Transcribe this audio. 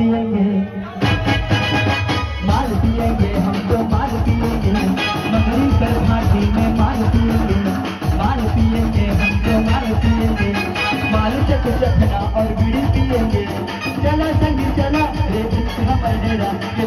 पिएंगे, माल पिएंगे, हम तो माल पिएंगे, मगरी कर घाटी में माल पिएंगे, माल पिएंगे, हम तो माल पिएंगे, माल चक चखना और बीड़ी पिएंगे। चला संग चला रे हमर डेरा।